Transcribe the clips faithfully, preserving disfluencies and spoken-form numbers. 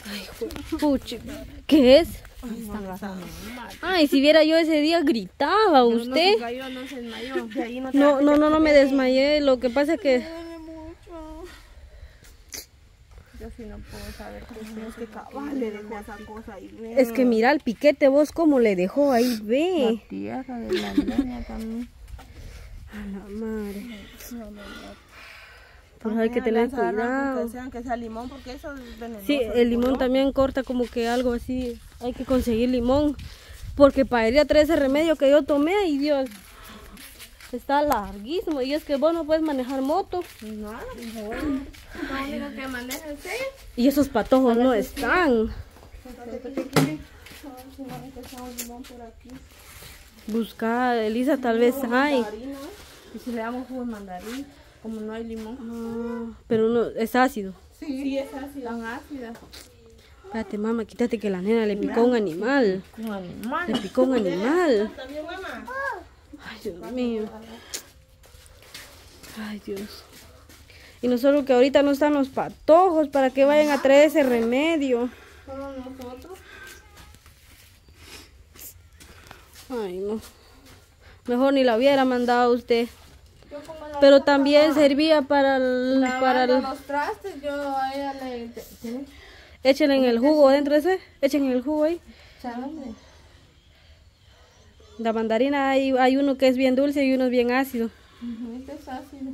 Ay, pucha, ¿qué es? Ay, si viera yo ese día gritaba usted. No, cayó, no se desmayó. De ahí no, no, no, no, no me desmayé. Lo que pasa es que... Yo sí no puedo saber qué es que cabal le dejó esa cosa ahí. Es que mira el piquete vos cómo le dejó ahí, ve. La tierra de la leña también. A la madre. Pues hay que tener cuidado. Que sean que sea limón porque eso es venenoso. Sí, el limón también corta como que algo así. Hay que conseguir limón. Porque para ir a traer ese remedio que yo tomé, ay Dios, está larguísimo. Y es que vos no puedes manejar moto. No, no, lo único que maneja usted. Y esos patojos no están. Busca, Elisa, tal vez hay. Y si le damos jugo de mandarín, como no hay limón. Ah, pero no, es ácido. Sí, sí es ácida. Tan ácida. Espérate, mamá, quítate que la nena le picó un animal. Un animal. Le picó un animal. Ay, Dios mío. Ay, Dios. Y nosotros que ahorita no están los patojos para que vayan a traer ese remedio. Solo nosotros. Ay, no. Mejor ni la hubiera mandado usted. Pero también servía para el... para el... los trastes, yo a ella le... ¿Tiene? Échenle en el jugo dentro de ese. Echen en el jugo ahí. ¿Sabe? La mandarina hay, hay uno que es bien dulce y uno es bien ácido. Uh-huh, este es ácido.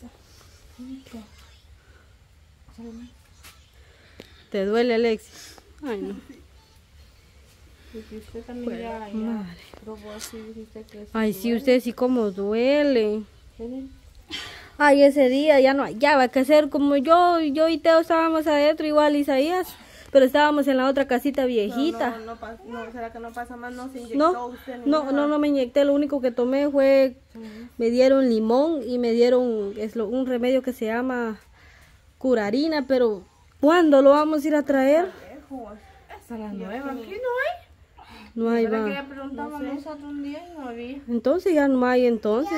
¿Te duele, Alexis? Ay, no. Porque usted también pues, ya, ya madre. probó así, dijiste que ay, sí, duele. usted sí como duele. ¿Tiene? Ay, ese día ya no hallaba que hacer. Como yo, yo y Teo estábamos adentro, igual Isaías. Pero estábamos en la otra casita viejita. No, no, no, no, ¿será que no pasa más? No se inyectó no, usted ni no, nada. no, no me inyecté. Lo único que tomé fue, uh-huh. me dieron limón y me dieron es lo, un remedio que se llama curarina. Pero, ¿cuándo lo vamos a ir a traer? Esa es la nueva. Aquí no hay. No hay, ¿Para va. que ya preguntamos no nosotros un día y no había? Entonces ya no hay, entonces.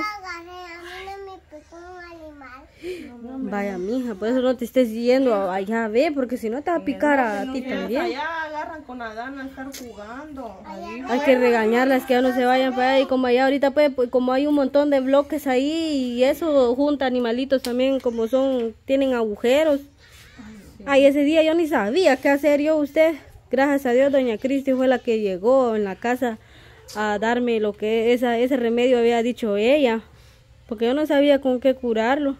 No, vaya, mija, por eso no te estés yendo allá, ve, porque si no te va a picar a ti también. Allá agarran con Adán a estar jugando. Ahí. Hay que regañarlas que ya no se vayan para allá. Y como allá ahorita, pues, pues, como hay un montón de bloques ahí y eso junta animalitos también, como son, tienen agujeros. Ay, sí. Ay, ese día yo ni sabía qué hacer yo, usted. Gracias a Dios, doña Cristi fue la que llegó en la casa a darme lo que esa, ese remedio había dicho ella. Porque yo no sabía con qué curarlo.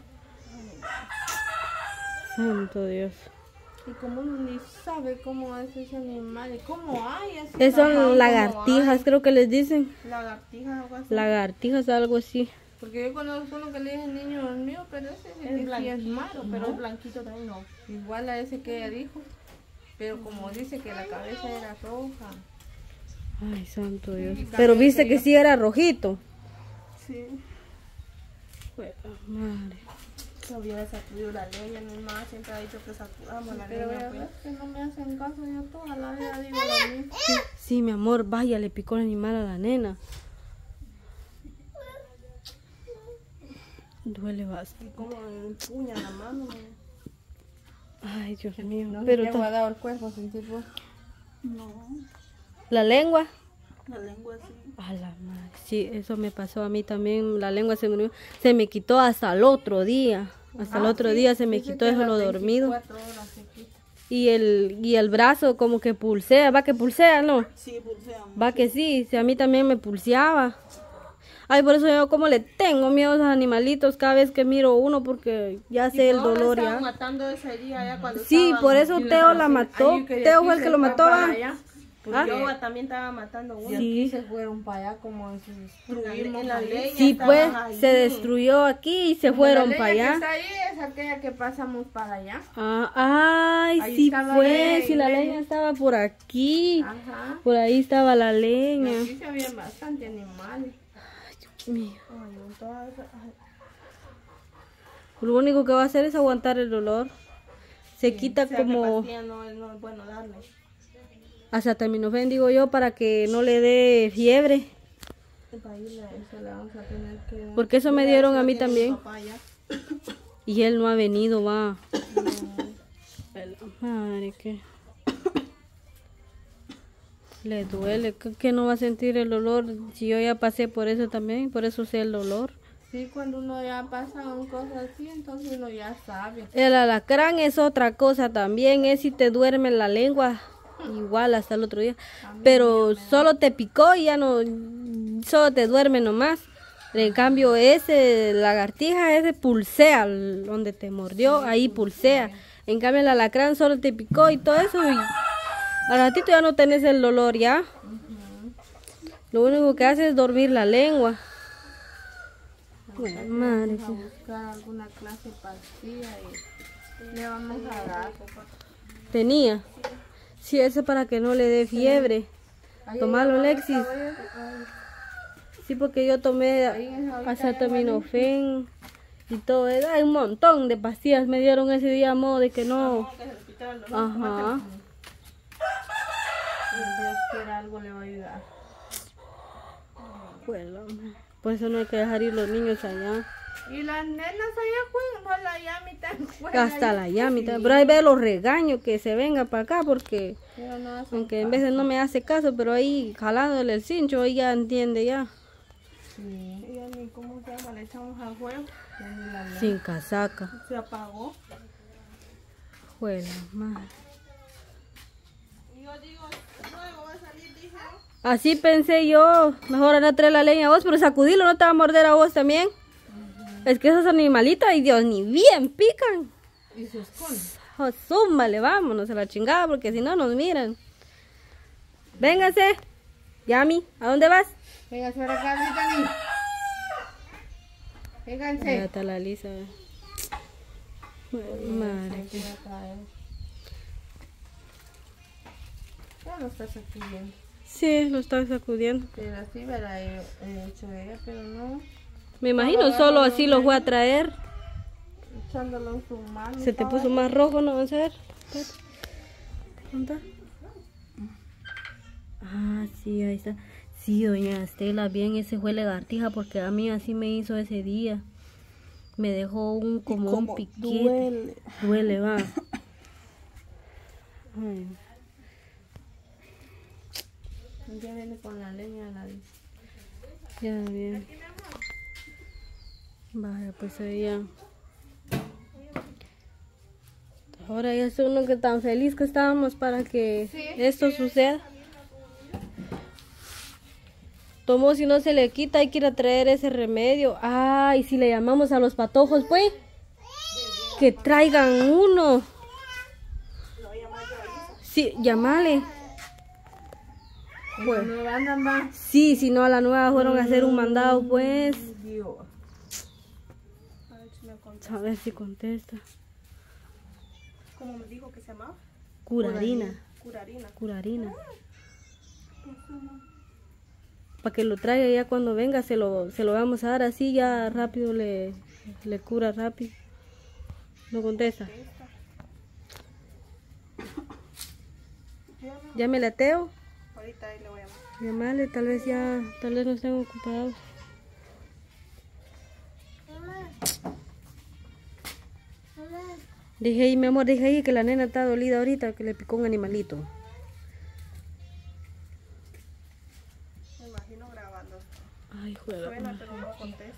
Santo Dios. Y como uno ni sabe cómo es ese animal, cómo hay ese es son lagartijas, creo que les dicen. Lagartijas, algo así. Lagartijas, algo así. Porque yo conozco uno que le dije niño el mío, pero ese es, es, sí es malo, pero el blanquito también no. Igual a ese que ella dijo. Pero como dice que la cabeza era roja. Ay, santo Dios. Pero viste que sí era rojito. Sí. Bueno, madre. Se hubiera sacudido la leña, mi mamá siempre ha dicho que sacudamos la leña. Pero pues. Que no me hacen caso, ya toda la vida digo lo mismo. Sí, sí, mi amor, vaya, le picó el animal a la nena. Duele bastante. Y como empuña la mano. Ay, Dios mío. No, pero te ha dado el cuerpo sentir vos. No. ¿La lengua? La lengua sí. A la madre. Sí, eso me pasó a mí también. La lengua se me, se me quitó hasta el otro día. Hasta ah, el otro sí, día se me quitó eso lo dormido. Y el, y el brazo como que pulsea. Va que pulsea, ¿no? Sí, pulsea. Va que sí. sí. A mí también me pulseaba. Ay, por eso yo como le tengo miedo a esos animalitos cada vez que miro uno porque ya sé el dolor ya. Matando ese día ya cuando sí, por eso Teo la mató. Teo fue el que lo mató. Pues ¿ah? Yo también estaba matando uno. Sí. Se fueron para allá como se destruyeron en la ley. Sí, pues ahí. Se destruyó aquí y se como fueron para allá. Que está ahí es aquella que pasamos para allá. Ah, ay, ahí sí fue. Si la leña estaba por aquí. Ajá. Por ahí estaba la leña. Pero aquí se habían bastante animales. Ay, Dios mío. Ay, no, todas... Lo único que va a hacer es aguantar el dolor. Se sí, quita sea como... Que no, no es bueno darle. Acetaminofén digo yo para que no le dé fiebre. Porque eso me dieron a mí también. Y él no ha venido, va. No. Madre, ¿qué? Le duele, ¿qué, qué no va a sentir el olor? Si yo ya pasé por eso también, por eso sé el olor. Sí, cuando uno ya pasa con cosas así, entonces uno ya sabe. El alacrán es otra cosa también, es si te duerme la lengua, igual hasta el otro día. Pero solo te picó y ya no, solo te duerme nomás. En cambio ese lagartija, ese pulsea, donde te mordió, ahí pulsea. En cambio el alacrán solo te picó y todo eso y al ratito ya no tenés el dolor ya. Uh-huh. Lo único que hace es dormir la lengua. Bueno, madre. Vamos a buscar alguna clase de pastilla y le vamos a dar. Tenía. Sí, eso para que no le dé fiebre. Tomarlo, Alexis. Sí, porque yo tomé acetaminofén y todo. Hay un montón de pastillas me dieron ese día a modo de que no. Ajá. Si Dios quiere algo le va a ayudar. Bueno, por eso no hay que dejar ir los niños allá. Y las nenas allá juegan, no la Yami también juega. Hasta la Yami sí. Pero ahí ve los regaños que se venga para acá porque no aunque en veces no me hace caso, pero ahí jalándole el cincho ella entiende ya. Sí. Ella ni cómo se llama, le echamos al juego. Sin casaca. Se apagó. Juega, madre. Yo digo, luego va a salir, dije. Así pensé yo, mejor no traer la leña a vos, pero sacudilo, no te va a morder a vos también. Uh-huh. Es que esos animalitos, ay Dios, ni bien pican. Y se esconden. Oh, zúmbale, vámonos a la chingada, porque si no nos miran. Véngase. Yami, ¿a dónde vas? Véngase para acá, Yami. Vénganse. Ya está la Lisa. Madre. Ya lo está sacudiendo. Sí, lo está sacudiendo. Pero así verá he hecho ella, pero no. Me imagino, no, solo así lo voy a traer. Echándolo en su mano. Se te puso más rojo, ¿no? Vamos a ver. ¿Dónde está? Ah, sí, ahí está. Sí, doña Estela, bien, ese fue lagartija porque a mí así me hizo ese día. Me dejó un como un piquete. Duele. Duele, va. Ay. Ya viene con la leña la dice. Ya bien. Vaya, pues ahí ya. Ahora ya es uno que tan feliz que estábamos para que sí, esto sí. suceda. Tomó, si no se le quita, hay que ir a traer ese remedio. Ah, y si le llamamos a los patojos, pues, que traigan uno. Sí, llámale. Pues, sí, si no a la nueva fueron a hacer un mandado, pues. A ver si contesta. ¿Cómo me dijo que se llamaba? Curarina. Curarina. Curarina. Para que lo traiga ya cuando venga, se lo, se lo vamos a dar así, ya rápido le, le cura rápido. No contesta. Llámele a Teo. Ahorita ahí le voy a llamar. Llámale, tal vez ya, tal vez no estén ocupados. Dije ahí, mi amor, dije ahí que la nena está dolida ahorita, que le picó un animalito. Me imagino grabando. Ay, juega. Suena, pero no contesta.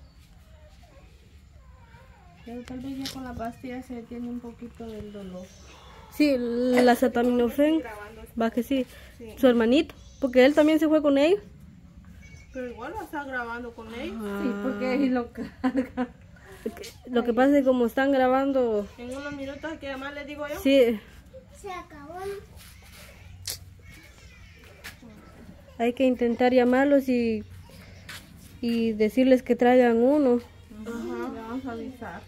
Pero tal vez ya con la pastilla se detiene un poquito del dolor. Sí, la acetaminofén, va que sí. sí. Su hermanito, porque él también se fue con ellos. Pero igual lo está grabando con ellos. Ah. Sí, porque ahí lo carga. Lo que pasa es que como están grabando... En unos minutos hay que llamar, les digo yo. Sí. Se acabó. Hay que intentar llamarlos y, y decirles que traigan uno. Ajá, le vamos a avisar.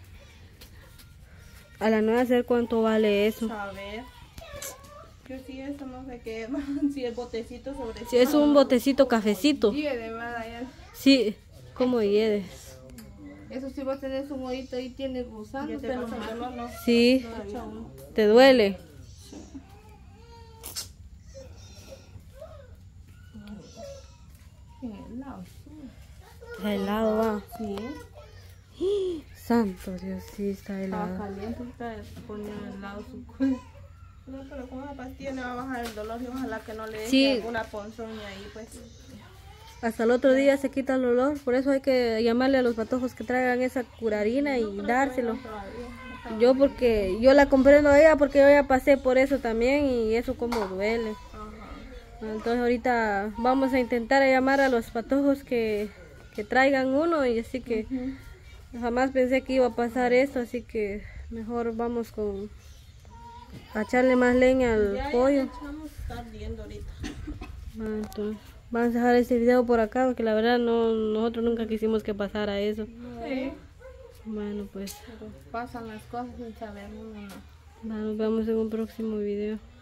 A la nueva hacer cuánto vale eso. A ver. Yo sí, eso no sé qué. Si el botecito sobre... Sí, es un botecito cafecito. Hiede, ¿verdad? Sí, como hiede. Eso sí, vos tenés un oído y tienes gusano, te lo malo, ¿no? Sí, no, ¿te duele? Sí. Helado. Está helado, va. Sí. Santo Dios, sí, está helado. Estaba caliente, está poniendo helado su cuerpo. No, pero con esa pastilla le va a bajar el dolor y ojalá que no le deje Sí. alguna ponzoña ahí, pues. Hasta el otro día se quita el olor, por eso hay que llamarle a los patojos que traigan esa curarina y dárselo. Yo porque, yo la comprendo a ella porque yo ya pasé por eso también y eso como duele. Entonces ahorita vamos a intentar llamar a los patojos que, que traigan uno y así que jamás pensé que iba a pasar esto, así que mejor vamos con a echarle más leña al Ya, pollo. ya le echamos, está ardiendo ahorita. Ah, entonces, vamos a dejar este video por acá porque la verdad no, nosotros nunca quisimos que pasara eso. Sí. Bueno, pues Pero pasan las cosas sin saber uno. nos vemos en un próximo video.